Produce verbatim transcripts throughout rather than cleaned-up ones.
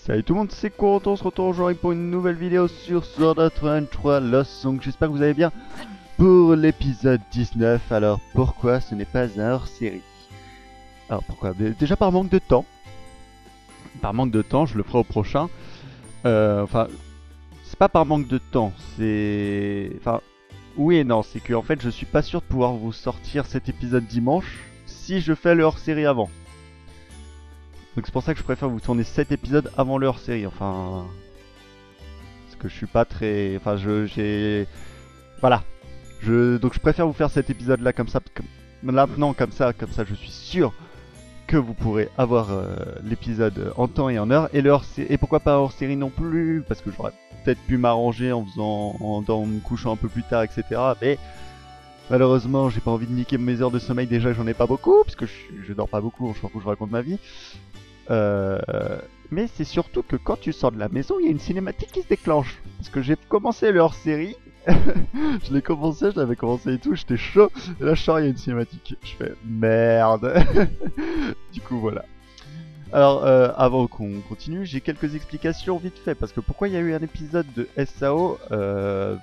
Salut tout le monde, c'est Corentin, on se retrouve aujourd'hui pour une nouvelle vidéo sur Sword Art Online trois Lost. Donc j'espère que vous allez bien pour l'épisode dix-neuf. Alors pourquoi ce n'est pas un hors-série? Alors pourquoi? Déjà par manque de temps. Par manque de temps, je le ferai au prochain. Euh, enfin, c'est pas par manque de temps, c'est... Enfin, oui et non, c'est que en fait je suis pas sûr de pouvoir vous sortir cet épisode dimanche si je fais le hors-série avant. Donc c'est pour ça que je préfère vous tourner cet épisode avant le hors-série, enfin... Parce que je suis pas très... Enfin, je... j'ai... Voilà. Je... Donc je préfère vous faire cet épisode-là comme ça, comme... maintenant comme ça, comme ça je suis sûr que vous pourrez avoir euh, l'épisode en temps et en heure. Et, le hors-série... et pourquoi pas hors-série non plus, parce que j'aurais peut-être pu m'arranger en faisant... En... en me couchant un peu plus tard, et cetera. Mais... Malheureusement, j'ai pas envie de niquer mes heures de sommeil, déjà j'en ai pas beaucoup, parce que je, je dors pas beaucoup, je m'en fous, je raconte ma vie. Euh, mais c'est surtout que quand tu sors de la maison, il y a une cinématique qui se déclenche. Parce que j'ai commencé le hors-série, je l'ai commencé, je l'avais commencé et tout, j'étais chaud, et là je sors, il y a une cinématique. Je fais merde. Du coup voilà. Alors euh, avant qu'on continue, j'ai quelques explications vite fait, parce que pourquoi il y a eu un épisode de S A O euh,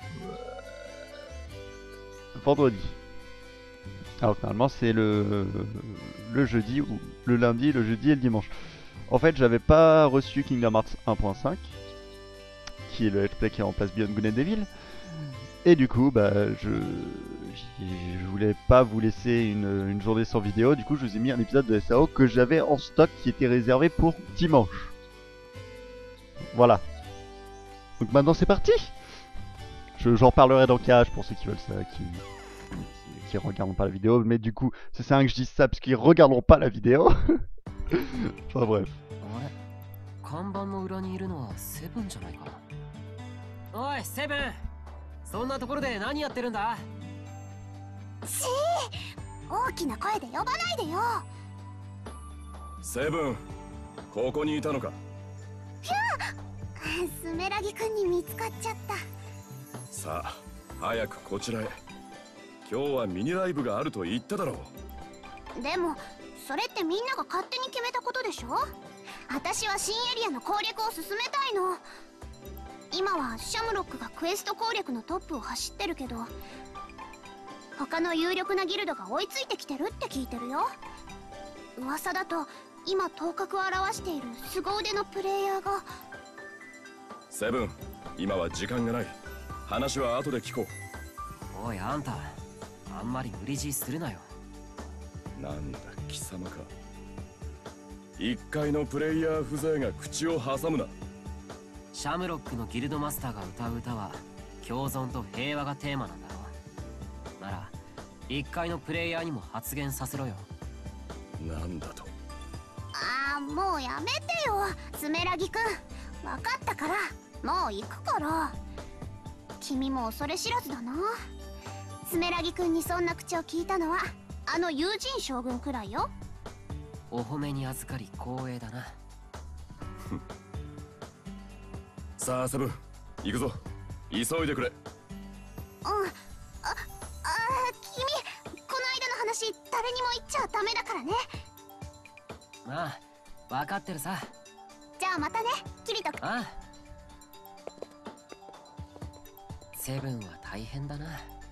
vendredi. Alors normalement c'est le, le jeudi, ou le lundi, le jeudi et le dimanche. En fait, j'avais pas reçu Kingdom Hearts un point cinq, qui est le let's play qui remplace Beyond Good and Evil. Et du coup, bah, je, je voulais pas vous laisser une, une journée sans vidéo. Du coup, je vous ai mis un épisode de S A O que j'avais en stock, qui était réservé pour dimanche. Voilà. Donc maintenant, c'est parti. J'en parlerai dans Cage pour ceux qui veulent ça, qui, qui, qui regarderont pas la vidéo. Mais du coup, c'est ça que je dis ça parce qu'ils regarderont pas la vidéo. Enfin bref. 看板の裏にいるのはセブンじゃないか。おいセブン、そんなところで何やってるんだ。 シー、大きな声で呼ばないでよ。 セブン、ここにいたのか。 ひゃあ、スメラギ君に見つかっちゃった。 さあ、早くこちらへ。今日はミニライブがあると言っただろう。 でもそれってみんなが勝手に決めたことでしょ。私は新エリアの攻略を進めたいの。今はシャムロックがクエスト攻略のトップを走ってるけど、他の有力なギルドが追いついてきてるって聞いてるよ。噂だと今頭角を現している凄腕のプレイヤーが。 セブン、今は時間がない。話は後で聞こう。おいあんた、あんまり無理強いするなよ。 なんだ貴様か。一階のプレイヤー風情が口を挟むな。 シャムロックのギルドマスターが歌う歌は共存と平和がテーマなんだろう。なら一階のプレイヤーにも発言させろよ。 なんだと。 ああ、もうやめてよスメラギ君。分かったからもう行くから。君も恐れ知らずだな。スメラギ君にそんな口を聞いたのはあの友人将軍くらいよ。 お褒めに預かり光栄だな。 さあセブン、行くぞ。急いでくれ。 うん。あ、あ、君、この間の話誰にも言っちゃダメだからね。 ああ、分かってるさ。 じゃあまたね、キリト君。 ああ。セブンは大変だな。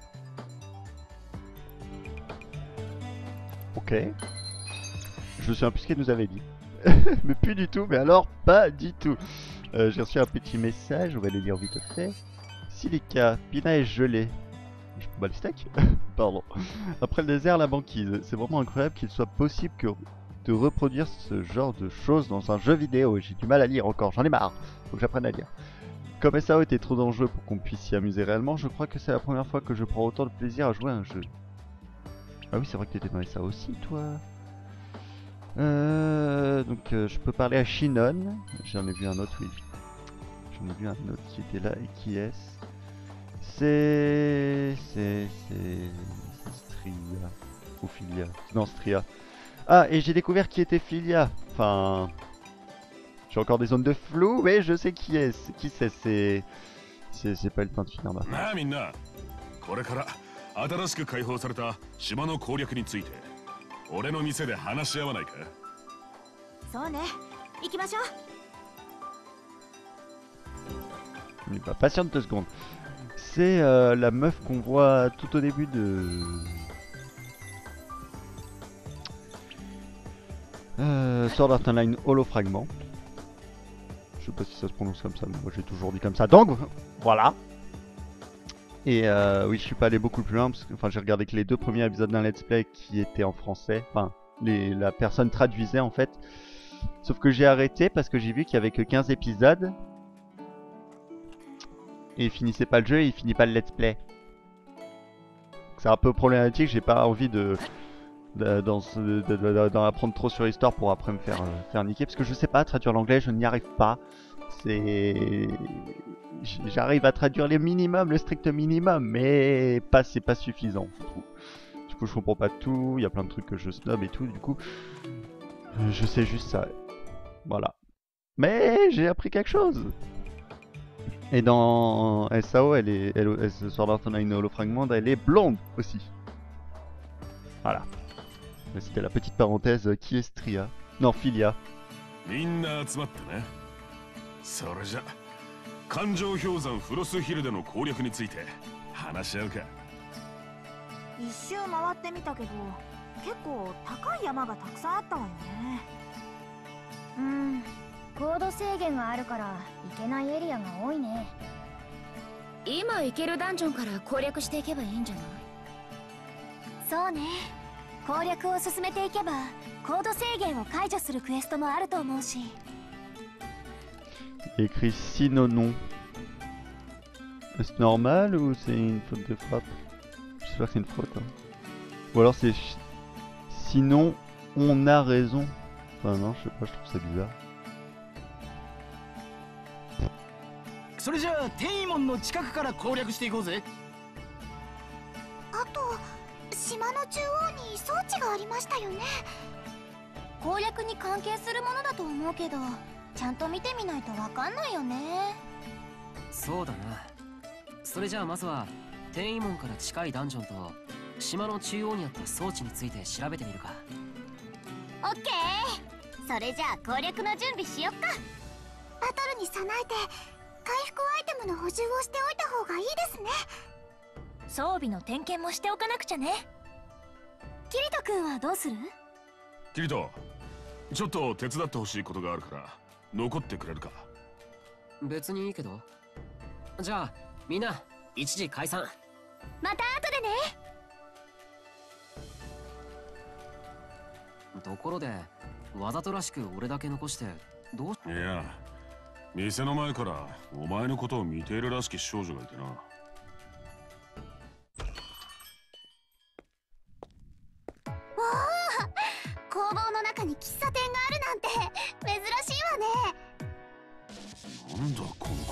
Ok. Je me souviens plus ce qu'elle nous avait dit. Mais plus du tout, mais alors pas du tout. Euh, J'ai reçu un petit message, on va le lire vite fait. Silica, Pina est gelée. Je peux le steak. Pardon. Après le désert, la banquise. C'est vraiment incroyable qu'il soit possible que de reproduire ce genre de choses dans un jeu vidéo. J'ai du mal à lire encore, j'en ai marre. Faut que j'apprenne à lire. Comme S A O était trop dangereux pour qu'on puisse s'y amuser réellement, je crois que c'est la première fois que je prends autant de plaisir à jouer à un jeu. Ah oui, c'est vrai que t'étais dans S A O aussi, toi. Euh, donc euh, je peux parler à Shinon. J'en ai vu un autre, oui. J'en ai vu un autre qui était là. Et qui est-ce? C'est... C'est... C'est... Stria. Ou Filia. Non, Stria. Ah, et j'ai découvert qui était Filia. Enfin... J'ai encore des zones de flou, mais je sais qui est. Qui c'est? C'est... C'est pas le temps de finir là. なあみんな、これから新しく開放された島の攻略について俺の店で話し合わないか。 そうね、行きましょう。 Bah, patiente deux secondes. C'est euh, la meuf qu'on voit tout au début de... Euh, Sword Art Online Holo Fragment. Je sais pas si ça se prononce comme ça, mais moi j'ai toujours dit comme ça. Donc, voilà. Et euh, oui, je suis pas allé beaucoup plus loin, parce que enfin, j'ai regardé que les deux premiers épisodes d'un let's play qui étaient en français. Enfin, les, la personne traduisait en fait. Sauf que j'ai arrêté parce que j'ai vu qu'il y avait que quinze épisodes. Et il finissait pas le jeu et il finit pas le let's play. C'est un peu problématique, j'ai pas envie de d'en apprendre trop sur l'histoire pour après me faire, euh, faire niquer. Parce que je sais pas traduire l'anglais, je n'y arrive pas. C'est... J'arrive à traduire les minimums, le strict minimum, mais pas c'est pas suffisant, je trouve. Du coup je comprends pas tout, il y a plein de trucs que je snob et tout, du coup euh, je sais juste ça. Voilà. Mais j'ai appris quelque chose. Et dans S A O, elle est, elle, elle, Sword Art Online Holo Fragment, elle est blonde aussi. Voilà. C'était la petite parenthèse, euh, qui est Stria? Non, Philia. みんな集まったね。それじゃ環状氷山フロスヒルでの攻略について話し合うか。 一周回ってみたけど、結構高い山がたくさんあったわよね。 うん、高度制限があるから行けないエリアが多いね。今行けるダンジョンから攻略していけばいいんじゃない？ そうね。攻略を進めていけば高度制限を解除するクエストもあると思うし。 Écrit Sinonon. Est-ce normal ou c'est une faute de frappe? J'espère que c'est une faute. Hein. Ou alors c'est... Sinon, on a raison. Enfin non, je sais pas, je trouve ça bizarre. それじゃあ天イモンの近くから攻略していこうぜ。 あと島の中央に装置がありましたよね。攻略に関係するものだと思うけど、ちゃんと見てみないとわかんないよね。 そうだな。それじゃあまずは天イモンから近いダンジョンと島の中央にあった装置について調べてみるか。 オッケー。それじゃあ攻略の準備しよっか。バトルに備えて回復アイテムの補充をしておいた方がいいですね。 装備の点検もしておかなくちゃね。 キリト君はどうする？ キリト、ちょっと手伝ってほしいことがあるから残ってくれるか。 別にいいけど。じゃあみんな一時解散。 また後でね。 ところでわざとらしく俺だけ残してどう？ いや、店の前からお前のことを見ているらしき少女がいてな。 工房の中に喫茶店があるなんて珍しいわね。 なんだこの子、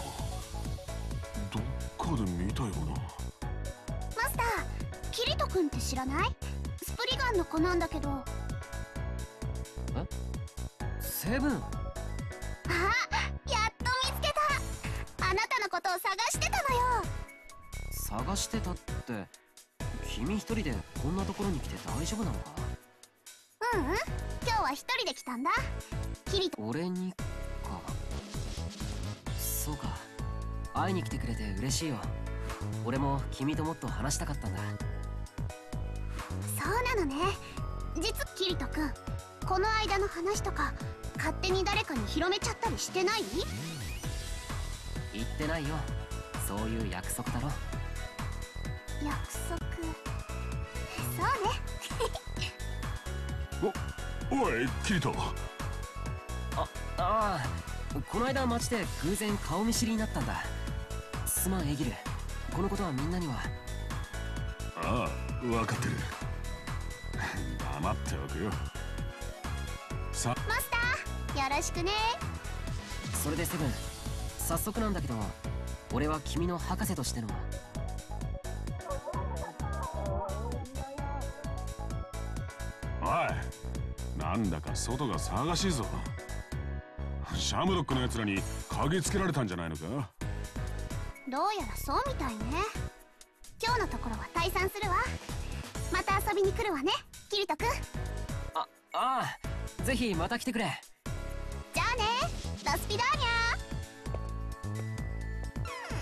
どっかで見たような。 マスター、キリト君って知らない？スプリガンの子なんだけど。 え？セブン。あ、 やっと見つけた。あなたのことを探してたのよ。 探してたって、君一人でこんなところに来て大丈夫なのか？ ううん、今日は一人で来たんだ。キリト。 俺にか。そうか、会いに来てくれて嬉しいよ。俺も君ともっと話したかったんだ。 そうなのね。実キリト君、この間の話とか勝手に誰かに広めちゃったりしてない？ 言ってないよ。そういう約束だろ。 約束。そうね。 お、おい、キリト。 あ、ああ、この間街で偶然顔見知りになったんだ。すまんエギル、このことはみんなには。 ああ、分かってる。黙っておくよ。さ、 マスター、よろしくね。 それでセブン、早速なんだけど、俺は君の博士としての。 おい、なんだか外が騒がしいぞ。シャムロックのやつらに嗅ぎつけられたんじゃないのか？ どうやらそうみたいね。今日のところは退散するわ。また遊びに来るわね、キリト君。 あ、ああ、ぜひまた来てくれ。 じゃあね、ロスピダーニャー。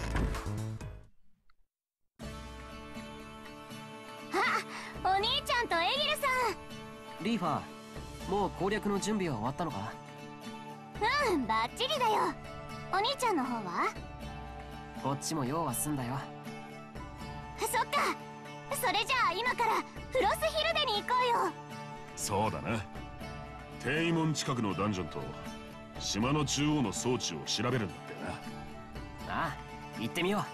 リーファー、もう攻略の準備は終わったのか？ うん、バッチリだよ。お兄ちゃんの方は？ こっちも用は済んだよ。 そっか。それじゃあ今からフロスヒルデに行こうよ。 そうだな。天門近くのダンジョンと島の中央の装置を調べるんだってな。 ああ、行ってみよ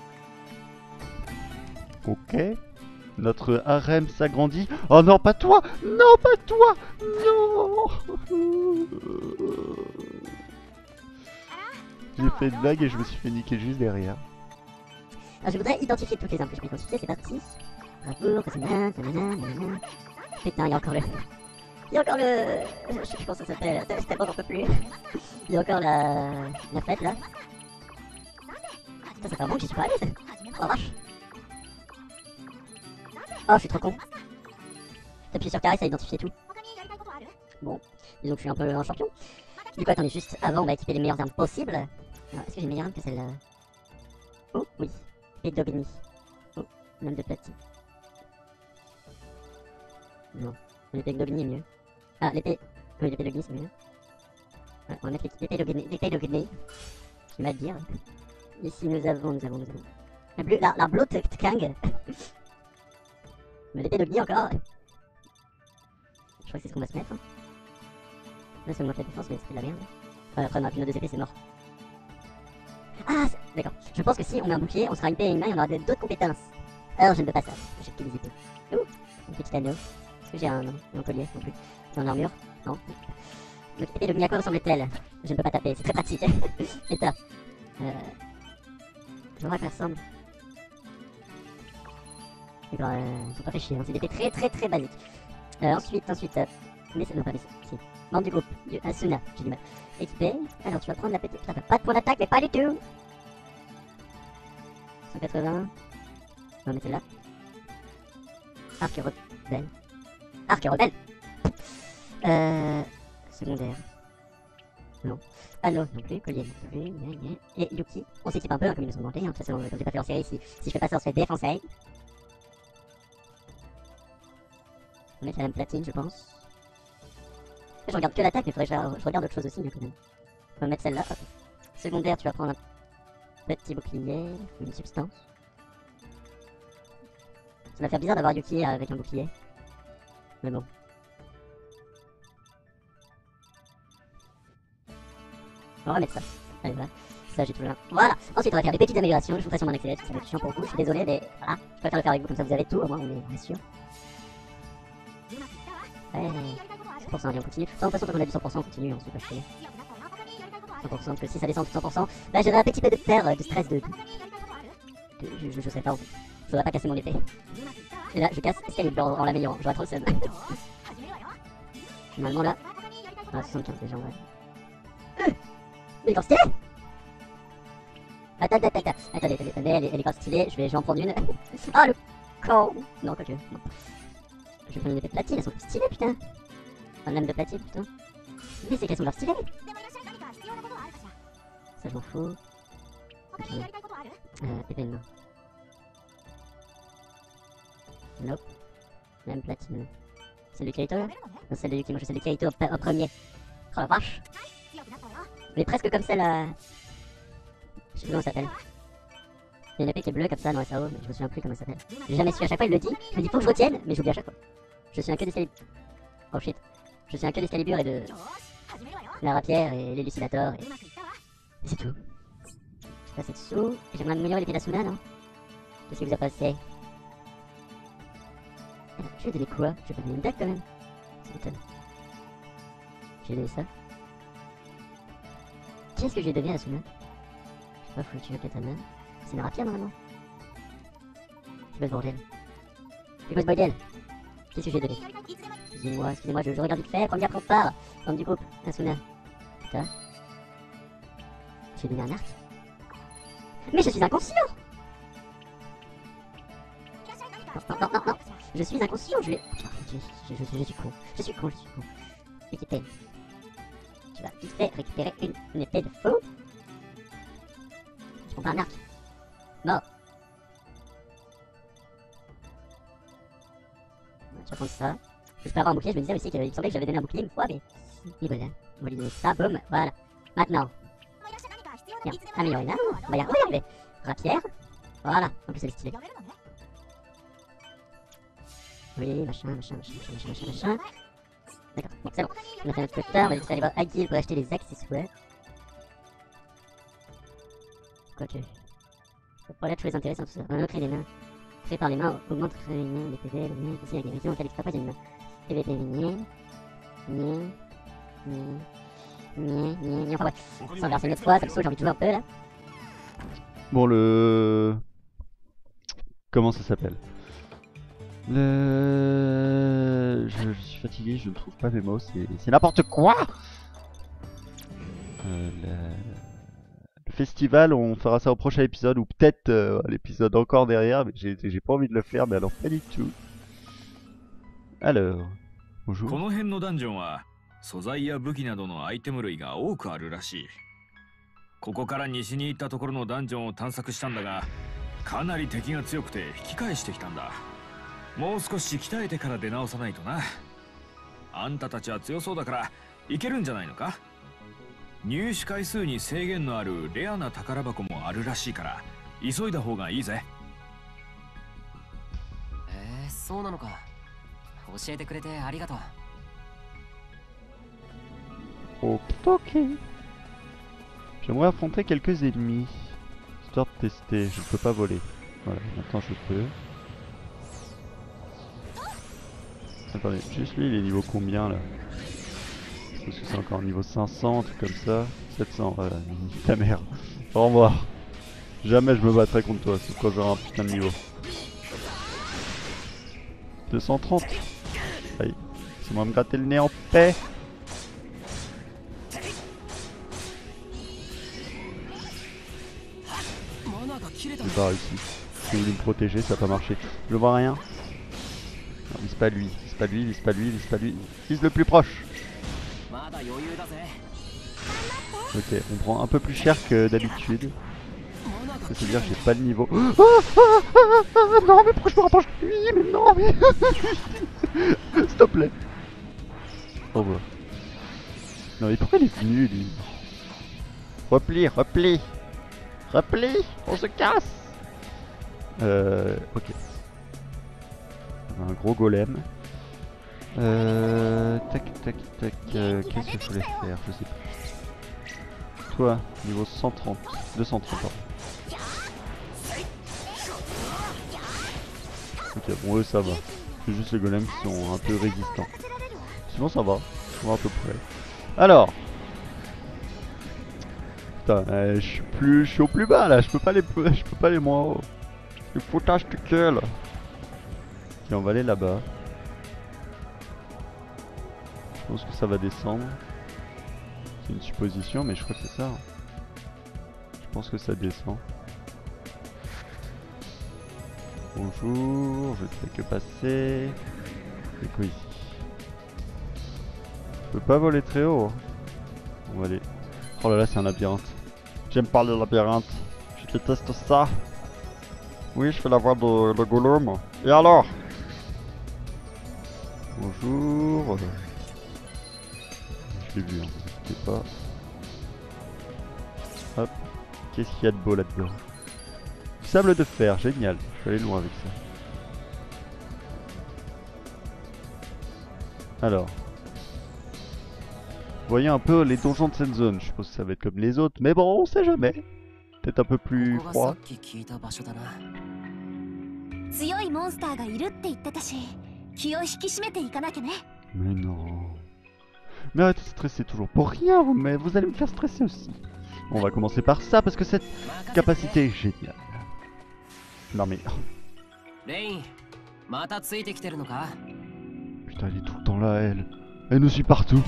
う。Ok. Notre harem s'agrandit. Oh non, pas toi! Non, pas toi! Non! J'ai fait une blague et je me suis fait niquer juste derrière. Alors je voudrais identifier toutes les armes que je peux identifier, c'est parti. Bravo, nanana, nanana, nanana. Putain, il y a encore le... Il y a encore le... Je sais plus comment ça s'appelle, c'est tellement j'en peux plus. Il y a encore la... La fête là. Putain, ça fait un moment que j'y suis pas allé. Oh vache. Oh, je suis trop con. T'appuies sur carré, ça identifie tout. Bon, disons que je suis un peu un champion. Du coup, attendez, juste avant, on va équiper les meilleures armes possibles. Est-ce que j'ai une meilleure arme que celle-là? Oh, oui. Épée d'Ogni. Oh, lame de platine. Non, l'épée d'Ogni est mieux. Ah, l'épée... Oui, l'épée d'Ogni c'est mieux. Ouais, on va mettre l'épée d'Ogni. L'épée d'Ogni. J'ai mal à dire. Ici, nous avons, nous avons, nous avons... La, bleu, la, la Blood Kang. Mais l'épée d'Ogni encore. Je crois que c'est ce qu'on va se mettre. Hein. Là, ça augmente la défense, mais c'est de la merde. Ouais, après, on a plus nos deux épées, c'est mort. Ah, d'accord. Je pense que si on met un bouclier, on sera une paix et une main et on aura d'autres compétences. Alors, je ne peux pas ça. J'ai que des épées. Ouh, un petit anneau. Est-ce que j'ai un, un collier non plus? J'ai une armure? Non. Donc, épée de à quoi ressemble-t-elle? Je ne peux pas taper, c'est très pratique. Et ça. Euh... Je vois à quoi ça ressemble. Et ben, euh, ils sont pas fait chier, hein. C'est des épées très très très basiques. Euh, ensuite, ensuite, euh... mais c'est non pas mais si. Membre du groupe, du Asuna, j'ai du mal. Équipé. Alors, tu vas prendre la petite. Ça n'a pas de point d'attaque, mais pas du tout. cent quatre-vingts. On va mettre celle-là. Arc rebelle. Arc rebelle. Euh... Secondaire. Non. Anneau non plus, collier non plus, gna gna. Et Yuki, on s'équipe un peu, hein, comme ils nous ont demandé, hein. De toute façon, comme j'ai pas fait en série, si, si je fais pas ça, on se fait défoncer. On va mettre la même platine, je pense. Je regarde que l'attaque, mais faudrait que je, je regarde autre chose aussi, hein, quand même. On va mettre celle-là, hop. Secondaire, tu vas prendre un petit bouclier, une substance. Ça va faire bizarre d'avoir Yuki avec un bouclier. Mais bon. On va mettre ça. Allez, voilà. Ça, j'ai tout là. Voilà. Ensuite, on va faire des petites améliorations. Je vous ferai sûrement en accéléré, ça va être chiant pour vous. Je suis désolé, mais voilà. Je préfère le faire avec vous, comme ça vous avez tout. Au moins, on est, on est sûr. Ouais, cent pour cent, allez, on continue. De toute façon, tant qu'on a du cent pour cent, on continue, on se peut pas chier. cent pour cent, parce que si ça descend de cent pour cent, bah j'aurai un petit peu de peur, de stress, de... de... de... Je, je, je sais pas en fait. Je voudrais pas casser mon épée. Et là, je casse Excalibur en, en l'améliorant, j'aurais trop le seum. Normalement là... Ah, soixante-quinze déjà, ouais. Euh mais quand stylé. Attends, attends, attends, attendez, attendez, attendez, elle est, elle est grave stylée, je vais, je vais en prendre une. Ah le con. Non, quoique, non. Je vais prendre une épée de platine, elles sont plus stylées, putain. Un lame de platine, putain. Mais c'est qu'elles sont grave stylées. Ça, je m'en fous. Okay. Euh, épée de main. Nope. Lame platine. Celle de Kirito là? Non, celle de Yuki, moi je sais celle de Kirito en premier. Oh la vache. Mais presque comme celle à... Je sais plus comment elle s'appelle. Il y a une épée qui est bleue comme ça dans S A O, mais je me souviens plus comment elle s'appelle. J'ai jamais su, à chaque fois il le dit, je me dis faut que je retienne, mais j'oublie à chaque fois. Je suis un que d'Excalibur. Oh shit. Je suis un que d'Excalibur et de... la rapière et l'élucidator et... et c'est tout. Je passe dessous, et j'aimerais améliorer l'épée d'Asuna, non? Qu'est-ce qui vous a passé? Alors, je vais donner quoi? Je vais pas donner une dague quand même. Ça m'étonne. J'ai donné ça. Qu'est-ce que je vais donner à Asuna? Je sais pas, faut le tuer katana. C'est une rapière normalement. C'est quoi ce bordel? C'est quoi ce bordel? Qu'est-ce que j'ai donné? Excusez-moi, excusez-moi, je, je regarde vite fait, première qu'on part. Membre du groupe, Asuna. Putain. J'ai donné un arc. Mais je suis inconscient! Non, non, non, non, non. Je suis inconscient, je vais... Je, je, je, je suis con, je suis con, je suis con. Équipé. Tu vas vite fait récupérer une, une épée de feu. Je prends pas un arc. Mort. Tu vas prendre ça. Je peux avoir un bouclier, je me disais aussi qu'il me semblait que j'avais donné un bouclier une fois, mais... Et voilà, on va lui donner ça, boum, voilà. Maintenant. Tiens, améliorer là, on va y arriver. Rapière. Voilà, en plus elle est stylée. Oui, machin, machin, machin, machin, machin, machin. D'accord, bon, c'est bon. On a fait notre quota, on va juste aller voir Agile pour acheter les accessoires. Quoique. Pour là, tous les intéressants, tout ça. Un autre élément. Créé par les mains, augmente les mains, les P V, les mains, ici la guérison, en cas d'extrapage, une main. P V P, niais. Niais. Niais. Niais, niais, niais, enfin ouais. Sans verser une autre fois, ça me saoule, j'ai envie de jouer un peu là. Bon, le... Comment ça s'appelle? Le... Je, je suis fatigué, je ne trouve pas mes mots, c'est n'importe quoi. euh, le... le festival, on fera ça au prochain épisode, ou peut-être euh, l'épisode encore derrière, mais j'ai pas envie de le faire, mais alors pas du tout. Alors, bonjour. この辺のダンジョンは素材や武器などのアイテム類が多くあるらしい。ここから西に行ったところのダンジョンを探索したんだが、かなり敵が強くて引き返してきたんだ。もう少し鍛えてから出直さないとな。あんたたちは強そうだからいけるんじゃないのか。入手回数に制限のあるレアな宝箱もあるらしいから急いだ方がいいぜ。 えー、そうなのか。教えてくれてありがとう。 Ok. J'aimerais affronter quelques ennemis, histoire de tester. Je ne peux pas voler. Voilà, maintenant je peux. Attendez, juste lui, il est niveau combien là? Parce que c'est encore niveau cinq cents, un truc comme ça. sept cents, voilà, ta mère. Au revoir. Jamais je me battrai contre toi, sauf quand j'aurai un putain de niveau. deux cent trente. Aïe, c'est moi me gratter le nez en paix. J'ai pas réussi. J'ai voulu me protéger, ça a pas marché. Je vois rien. Non, vise pas lui, vise pas lui, vise pas lui, vise pas lui. Vise le plus proche. Ok, on prend un peu plus cher que d'habitude. C'est-à-dire que j'ai pas le niveau. Ah, ah, ah, ah, non, mais pourquoi je me rapproche de lui? Mais non, mais... S'il te plaît. Oh bah. Non, mais pourquoi il est venu, lui? Repli, repli. Repli, on se casse. Euh, ok. Un gros golem. Euh, tac, tac, tac. Euh, Qu'est-ce qu'il fallait faire? Je sais plus. Toi, niveau cent trente. deux cent trente, pardon. Ok, bon, eux ça va. C'est juste les golems qui sont un peu résistants. Sinon ça va. On va à peu près. Alors. Putain, euh, je suis plus, je suis au plus bas là. Je peux pas les, je peux pas aller moins haut. Le foutage de gueule. Ok, on va aller là-bas. Je pense que ça va descendre. C'est une supposition, mais je crois que c'est ça. Je pense que ça descend. Bonjour, je ne fais que passer. C'est quoi ici? Je peux pas voler très haut. Hein. On va aller. Oh là là, c'est un labyrinthe. J'aime pas les labyrinthes. Je déteste ça. Oui, je fais la voix de, de Gollum. Et alors? Bonjour. Je l'ai vu, hein. N'hésitez pas. Hop. Qu'est-ce qu'il y a de beau là-dedans? Du sable de fer, génial. Je vais aller loin avec ça. Alors. Voyez un peu les donjons de cette zone. Je suppose que ça va être comme les autres, mais bon, on sait jamais. Peut-être un peu plus froid. Mais non. Mais arrêtez de stresser toujours pour rien, mais vous allez me faire stresser aussi. On va commencer par ça parce que cette capacité est géniale. Non mais... Putain, elle est tout le temps là, elle. Elle nous suit partout.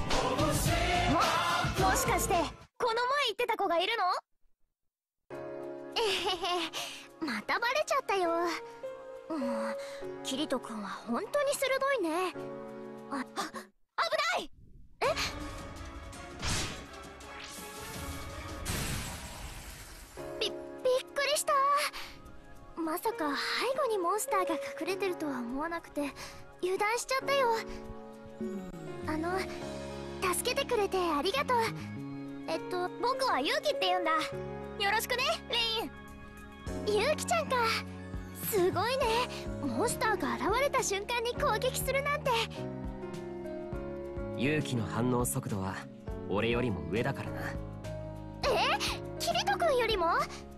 あの助けてくれてありがとう。えっと僕はユウキって言うんだ。よろしくねレイン。ユウキちゃんか、すごいね。モンスターが現れた瞬間に攻撃するなんて。 勇気の反応速度は俺よりも上だからな。 えキリト君よりも？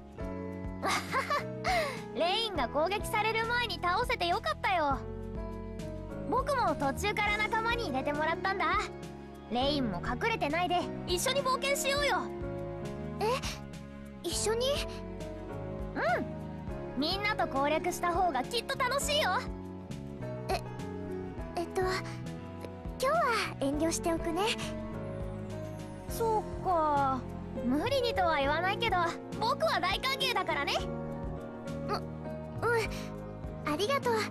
レインが攻撃される前に倒せてよかったよ。僕も途中から仲間に入れてもらったんだ。レインも隠れてないで一緒に冒険しようよ。 え一緒に？ うん、みんなと攻略した方がきっと楽しいよ。 ええっと今日は遠慮しておくね。 そうか、無理にとは言わないけど僕は大歓迎だからね。 ううんありがとう。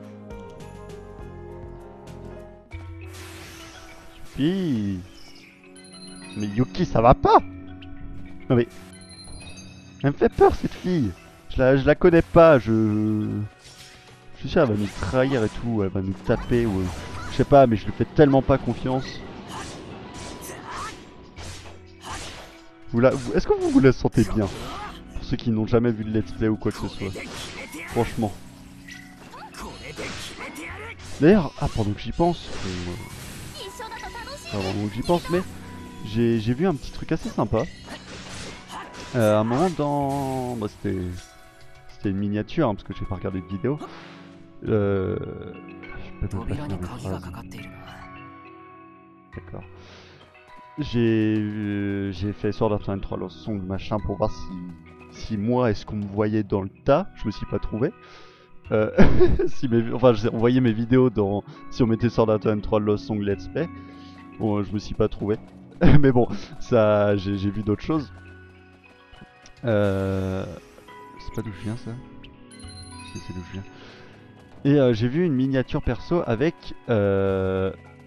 Puis... Mais Yuki, ça va pas? Non mais... Elle me fait peur cette fille. Je la, je la connais pas, je... Je suis sûr elle va nous trahir et tout, elle va nous taper ou... Je sais pas, mais je lui fais tellement pas confiance. Vous la... Est-ce que vous vous la sentez bien? Pour ceux qui n'ont jamais vu de let's play ou quoi que ce soit. Franchement. D'ailleurs, ah pendant que j'y pense... Euh... Pas vraiment que j'y pense, mais j'ai vu un petit truc assez sympa. Euh, à un moment dans... Bah, c'était c'était une miniature, hein, parce que j'ai pas regardé de vidéo. Euh... Je peux pas finir mes phrases. D'accord. J'ai euh, j'ai fait Sword Art Online trois Lost Song machin pour voir si, si moi, est-ce qu'on me voyait dans le tas. Je me suis pas trouvé. Euh, si mes, enfin, on voyait mes vidéos dans... Si on mettait Sword Art Online trois Lost Song Let's Play. Bon, je me suis pas trouvé. Mais bon, ça, j'ai vu d'autres choses. Euh... C'est pas d'où je viens, ça? Si, c'est d'où je viens. Et euh, j'ai vu une miniature perso avec... Euh...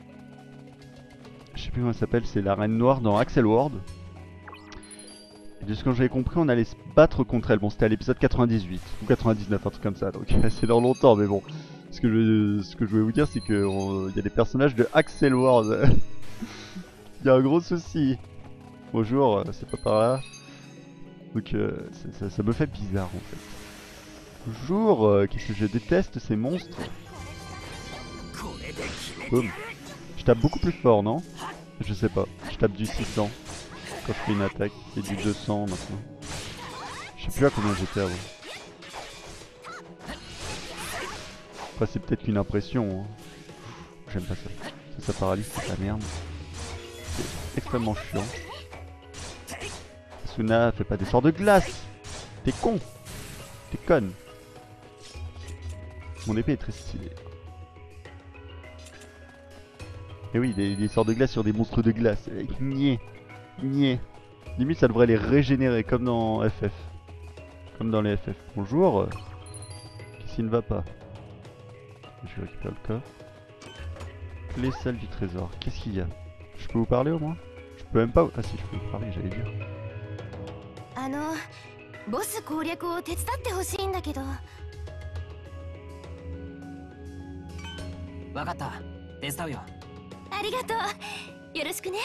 Je sais plus comment elle s'appelle, c'est la Reine Noire dans Axel World. Et de ce que j'avais compris, on allait se battre contre elle. Bon, c'était à l'épisode quatre-vingt-dix-huit ou quatre-vingt-dix-neuf, un truc comme ça. Donc c'est dans longtemps, mais bon. Ce que je, ce que je voulais vous dire, c'est qu'il y a des personnages de Axel World. Il y a un gros souci. Bonjour, c'est pas par là. Donc euh, ça, ça me fait bizarre en fait. Bonjour, euh, qu'est-ce que je déteste ces monstres. Boum. Je tape beaucoup plus fort, non? Je sais pas. Je tape du six cents quand je fais une attaque et du deux cents maintenant. Je sais plus à combien j'étais avant. Enfin, c'est peut-être une impression. Hein. J'aime pas ça. Ça, ça paralyse, c'est la merde. C'est extrêmement chiant. Asuna, fais pas des sorts de glace. T'es con. T'es conne. Mon épée est très stylée. Et oui, des, des sorts de glace sur des monstres de glace. Niais. Niais. Limite, ça devrait les régénérer comme dans F F. Comme dans les F F. Bonjour. Qu'est-ce qui ne va pas? Je récupère le coffre. Les salles du trésor. Qu'est-ce qu'il y a? Je peux vous parler au moins? Je peux même pas... Ah si, je peux vous parler, j'allais dire. あの、ボス攻略を手伝ってほしいんだけど。 わかった。手伝うよ。 ありがとう。よろしくね。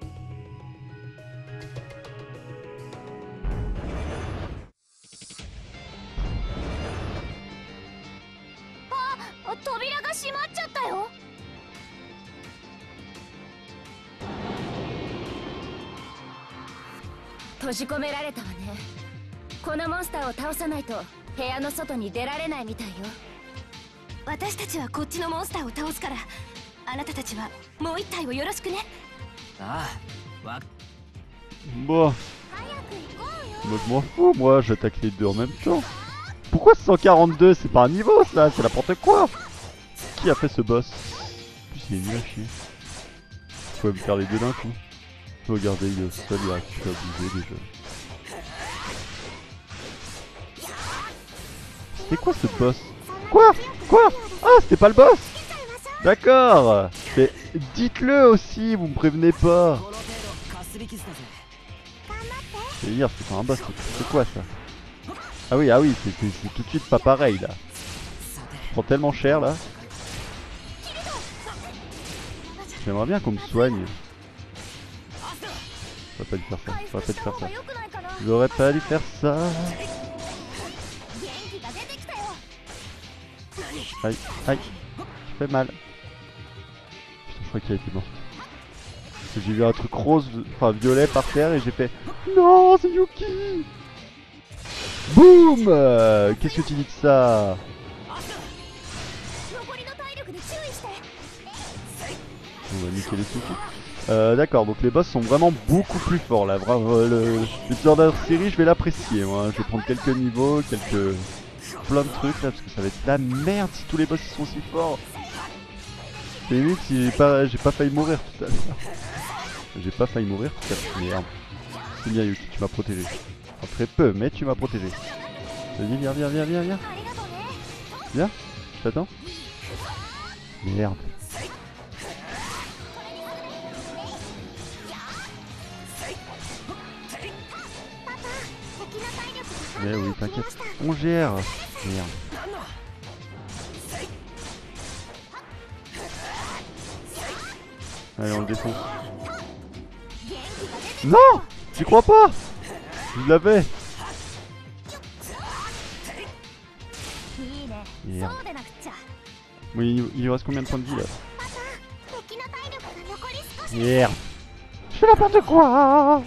あ、扉が閉まっちゃったよ。閉じ込められたわね。このモンスターを倒さないと部屋の外に出られないみたいよ。 私たちはこっちのモンスターを倒すから、あなたたちはもう一体をよろしくね。 ああ、わ。 Bon. Moi je m'en fous, moi j'attaque les deux en même temps. Pourquoi cent quarante-deux? C'est pas un niveau ça, c'est n'importe quoi. Qui a fait ce boss? En plus il est nul à chier. Je pourrais me faire les deux d'un coup. Regardez, il est au sol, il a récupéré abusé déjà. C'était quoi ce boss? Quoi? Quoi? Ah, c'était pas le boss? D'accord. Mais dites-le aussi, vous me prévenez pas. C'est dire, c'est pas un boss, c'est quoi ça? Ah oui, ah oui, c'est tout de suite pas pareil là. Je prends tellement cher là. J'aimerais bien qu'on me soigne. J'aurais pas dû faire ça, j'aurais pas dû faire ça. J'aurais pas dû faire ça. Aïe, aïe, ça fait mal. Putain, je crois qu'il a été mort. Parce que j'ai vu un truc rose, enfin violet par terre et j'ai fait non, c'est Yuki. Boum. Qu'est-ce que tu dis de ça? On va niquer les soucis. Euh, D'accord, donc les boss sont vraiment beaucoup plus forts là. Vraiment, le l'épisode série, je vais l'apprécier. Moi, je vais prendre quelques niveaux, quelques plein de trucs là, parce que ça va être de la merde si tous les boss sont si forts. C'est limite si j'ai pas, j'ai pas failli mourir tout à l'heure. J'ai pas failli mourir tout à l'heure. Merde. C'est bien Yuki, tu m'as protégé. Enfin, très peu, mais tu m'as protégé. Vas-y, viens, viens, viens, viens, viens. Viens, je t'attends. Merde. Mais oui, t'inquiète, on gère. Merde. Allez, on le défonce. Non, tu crois pas? Je l'avais. Merde. Oui, il lui reste combien de points de vie là? Merde. Je fais n'importe quoi.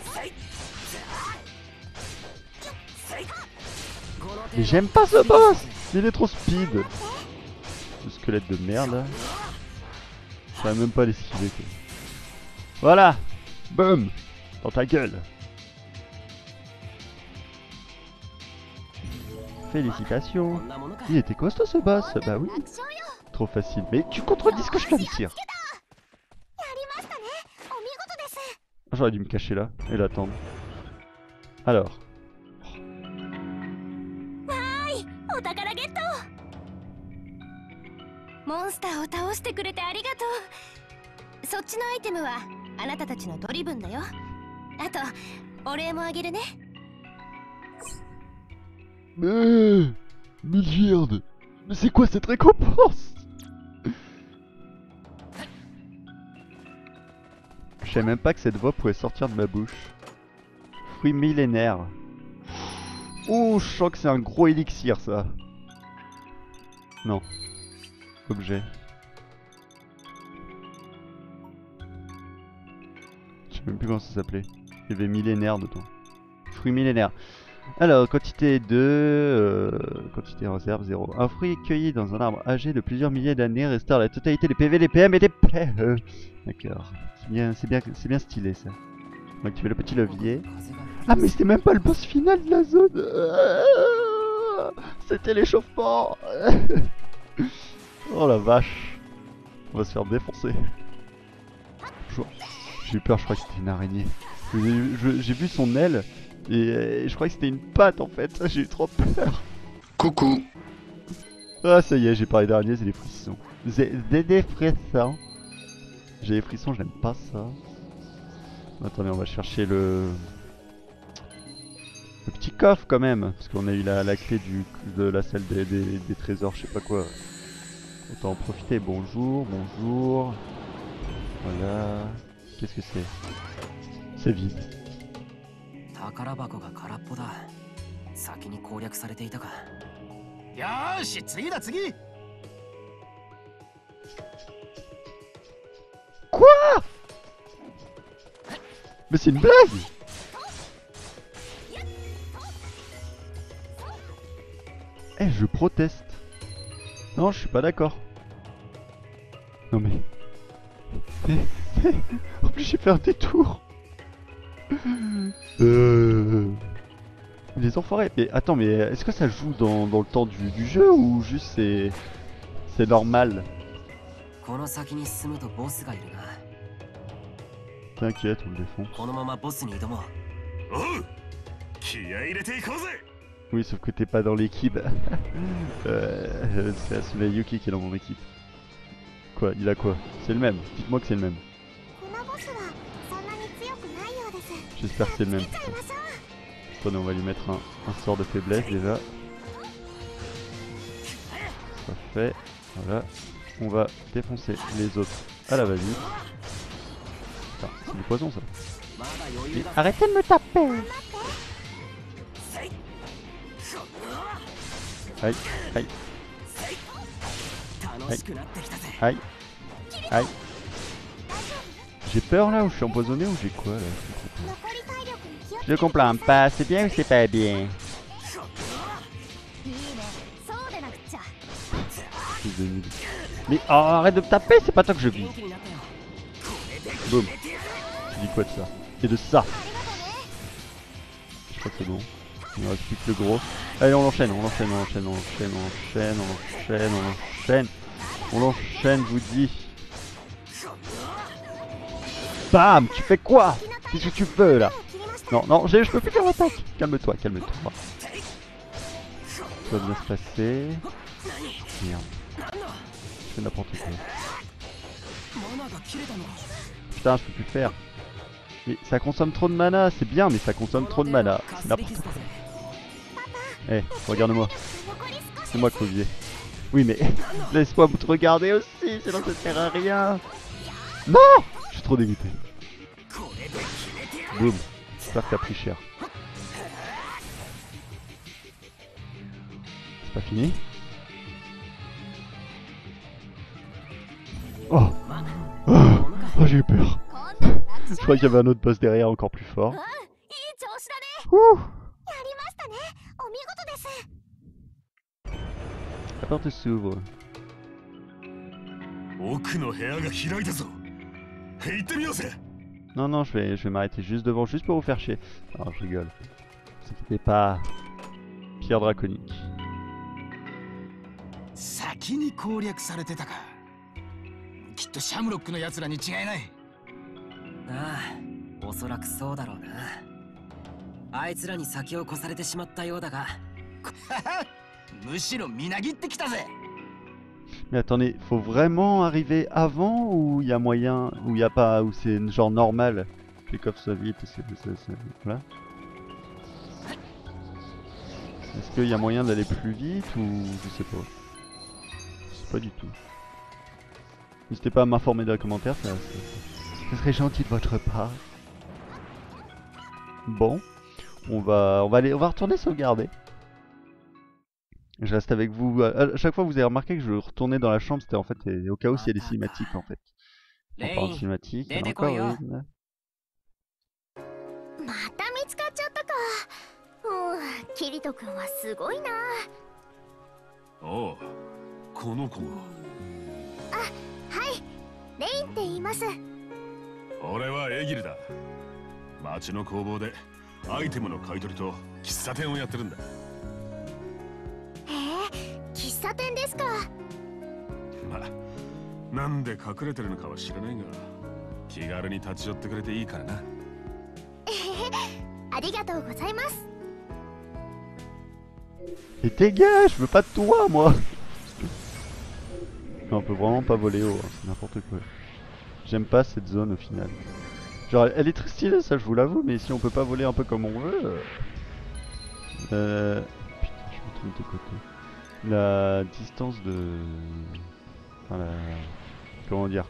Mais j'aime pas ce boss. Il est trop speed. Ce squelette de merde. Je savais même pas l'esquiver. Voilà. Boum. Dans ta gueule. Félicitations. Il était costaud ce boss. Bah oui. Trop facile. Mais tu contredis ce que je viens de dire. J'aurais dû me cacher là et l'attendre. Alors. Mais... Merde. Mais c'est quoi cette récompense? Je savais même pas que cette voix pouvait sortir de ma bouche. Fruit millénaire. Oh, je sens que c'est un gros élixir ça. Non. Objet. Je sais même plus comment ça s'appelait. Il y avait millénaire dedans. Fruit millénaire. Alors, quantité de... Euh, quantité en réserve, zéro. Un fruit cueilli dans un arbre âgé de plusieurs milliers d'années restaure la totalité des P V, des P M et des P E. D'accord. C'est bien, c'est bien, c'est bien stylé ça. On va activer le petit levier. Ah mais c'était même pas le boss final de la zone. C'était l'échauffement. Oh la vache. On va se faire défoncer. J'ai eu peur, je crois que c'était une araignée. J'ai vu son aile. Et je crois que c'était une patte en fait, j'ai eu trop peur. Coucou. Ah ça y est, j'ai parlé d'araignées, c'est des frissons. C'est des frissons. J'ai des frissons, j'aime pas ça. Attendez, on va chercher le... Le petit coffre quand même. Parce qu'on a eu la, la clé du, de la salle des, des, des trésors, je sais pas quoi. Autant en profiter, bonjour, bonjour. Voilà. Qu'est-ce que c'est? C'est vide. Quoi? Mais c'est une blague! Eh, hey, je proteste. Non, je suis pas d'accord. Non mais... mais, mais... En plus j'ai fait un détour. Euh... Les enfoirés. Mais attends, mais est-ce que ça joue dans, dans le temps du, du jeu ou juste c'est... c'est normal? T'inquiète, on le défonce. Oui, sauf que t'es pas dans l'équipe. euh, c'est Asuna Yuki qui est dans mon équipe. Quoi? Il a quoi? C'est le même. Dites-moi que c'est le même. J'espère que c'est le même. Attendez, on va lui mettre un, un sort de faiblesse déjà. Ça fait. Voilà. On va défoncer les autres à la va-vite. Putain, c'est du poison ça. Mais arrêtez de me taper. Aïe, aïe. Aïe, aïe, aïe. J'ai peur là ou je suis empoisonné ou j'ai quoi là? Je ne comprends pas, c'est bien ou c'est pas bien? Mais oh, arrête de me taper, c'est pas toi que je vis. Boum. Tu dis quoi de ça? Et de ça? Je crois que c'est bon. Il ne reste plus que le gros. Allez, on l'enchaîne, on l'enchaîne, on l'enchaîne, on l'enchaîne, on l'enchaîne, on l'enchaîne, on l'enchaîne. On l'enchaîne, je vous dis. Bam! Tu fais quoi? Qu'est-ce que tu veux là? Non, non, je peux plus faire l'attaque. Calme-toi, calme-toi. Ça va bien se passer. Merde. Je fais n'importe quoi. Putain, je peux plus faire. Mais ça consomme trop de mana, c'est bien, mais ça consomme trop de mana. C'est n'importe quoi. Eh, hey, regarde-moi. C'est moi qui faut viser. Oui, mais laisse-moi te regarder aussi, sinon ça sert à rien. Non! Je suis trop dégoûté. Boum. J'espère que t'as pris cher. C'est pas fini? Oh! Oh, oh j'ai eu peur. Je crois qu'il y avait un autre boss derrière encore plus fort. Ouh. La porte s'ouvre. Non, non, je vais, je vais m'arrêter juste devant, juste pour vous faire chier. Alors, je rigole. Ne vous inquiétez pas. Pierre draconique. Ah, おそらくそうだろうな。あいつらに先を越されてしまったようだが。 むしろみなぎってきたぜ。 Mais attendez, faut vraiment arriver avant ou il y a moyen, ou il y a pas, ou c'est genre normal, les coffres soient vite, c'est, c'est, c'est, voilà. Est-ce qu'il y a moyen d'aller plus vite ou je sais pas. Je sais pas du tout. N'hésitez pas à m'informer dans les commentaires, ça, ça, ça serait gentil de votre part. Bon, on va, on va aller, on va retourner sauvegarder. Je reste avec vous. À chaque fois, vous avez remarqué que je retournais dans la chambre, c'était en fait au cas où s'il y a des cinématiques en fait. On parle de cinématiques, il y en a encore une. Oh, この子が。 あ、はい。レインって言います。 俺はエギルだ。町の工房でアイテムの買い取りと喫茶店をやってるんだ。 喫茶店ですか。 まあ、なんで隠れてるのかは知らないが、気軽に立ち寄ってくれていいからな。 ありがとうございます。 Et dégage, je veux pas de toi, moi. Non, on peut vraiment pas voler haut, hein, c'est n'importe quoi. J'aime pas cette zone au final. Genre, elle est très stylée, ça je vous l'avoue, mais si on peut pas voler un peu comme on veut... Euh... euh... Putain, je me trompe de côté. La distance de... Enfin, la... Comment dire?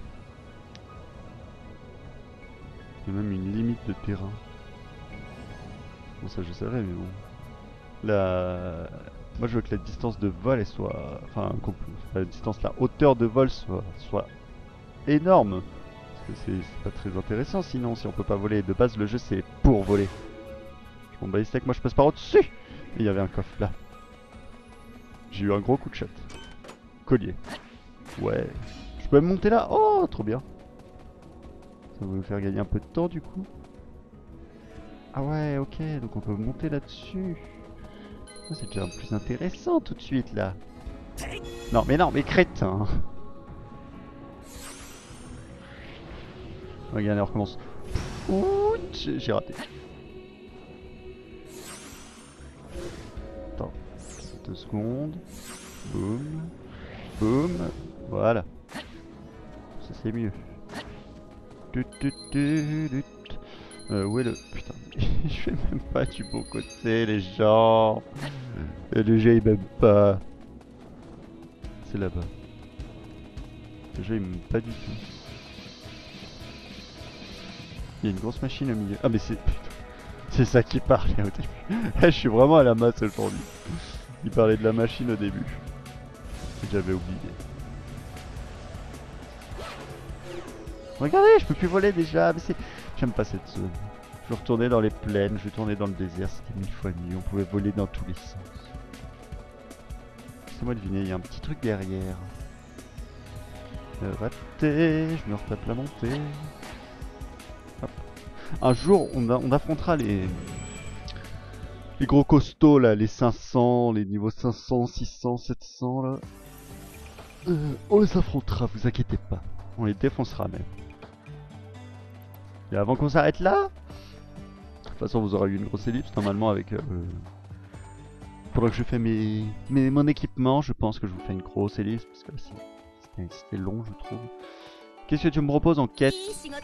Il y a même une limite de terrain. Bon, ça je savais, mais bon. La... Moi je veux que la distance de vol elle soit... Enfin, la distance, la hauteur de vol soit, soit énorme. Parce que c'est pas très intéressant sinon, si on peut pas voler. De base, le jeu c'est pour voler. Bon bah, c'est que moi je passe par au-dessus. Et il y avait un coffre là. J'ai eu un gros coup de shot. Collier. Ouais. Je peux même monter là. Oh, trop bien. Ça va vous faire gagner un peu de temps du coup. Ah ouais, ok. Donc on peut monter là-dessus. Oh, c'est déjà plus intéressant tout de suite là. Non, mais non, mais crétin. Regarde, on recommence. Ouh, j'ai raté. Attends. Deux secondes. Boum. Boum. Voilà. Ça c'est mieux. Euh, où est le... Putain, je fais même pas du bon côté les gens. Et le jeu il m'aime pas. C'est là-bas. Le jeu il m'aime pas du tout. Il y a une grosse machine au milieu. Ah mais c'est... C'est ça qui parlait au début. Je suis vraiment à la masse aujourd'hui. Il parlait de la machine au début. Et j'avais oublié. Regardez, je peux plus voler déjà. Mais c'est... J'aime pas cette zone. Je vais retourner dans les plaines, je vais tourner dans le désert. C'était mille fois mieux. On pouvait voler dans tous les sens. Laissez-moi deviner, il y a un petit truc derrière. Euh, raté, je me retape la montée. Hop. Un jour, on, a, on affrontera les... Les gros costauds là, les cinq cents, les niveaux cinq cents, six cents, sept cents là. Euh, on les affrontera, vous inquiétez pas. On les défoncera même. Et avant qu'on s'arrête là, de toute façon vous aurez eu une grosse ellipse normalement avec... Euh, pendant que je fais mes, mes, mon équipement, je pense que je vous fais une grosse ellipse parce que c'était long je trouve. Qu'est-ce que tu me proposes en quête?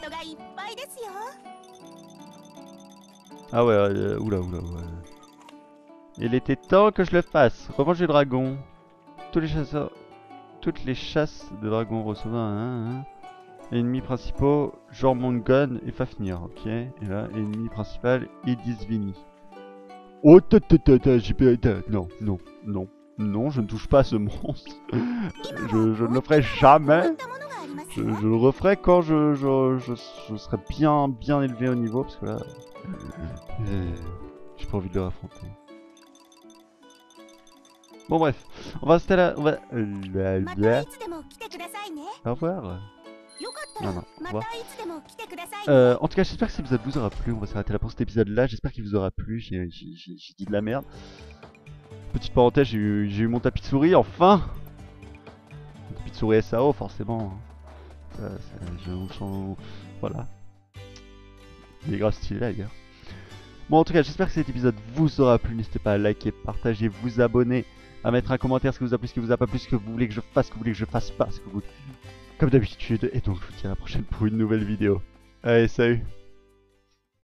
Ah ouais, euh, oula oula oula. Il était temps que je le fasse. Revanche du dragon. Tous les chasseurs... Toutes les chasses de dragons reçoivent un... un, un. Ennemis principaux, Jormungand et Fafnir, ok. Et là, ennemi principal, Edisvini. Oh, ta ta ta ta, j'ai pas... Non, non, non, non, je ne touche pas à ce monstre. je, je ne le ferai jamais. Je, je le referai quand je, je, je, je serai bien, bien élevé au niveau, parce que là... Euh, j'ai pas envie de le raffronter. Bon bref, on va rester là, on va... Euh, là, là. Au revoir. Non, non, au revoir. Euh, en tout cas, j'espère que cet épisode vous aura plu. On va s'arrêter là pour cet épisode-là. J'espère qu'il vous aura plu. J'ai dit de la merde. Petite parenthèse, j'ai eu, eu mon tapis de souris, enfin. Mon tapis de souris S A O, forcément. Ça, ça, je, je, voilà. Il est grave stylé d'ailleurs. Bon, en tout cas, j'espère que cet épisode vous aura plu. N'hésitez pas à liker, partager, vous abonner, à mettre un commentaire ce que vous a plu, ce que vous a pas plu, ce que vous voulez que je fasse, ce que vous voulez que je fasse pas, ce que vous... Comme d'habitude, et donc je vous dis à la prochaine pour une nouvelle vidéo. Allez, salut!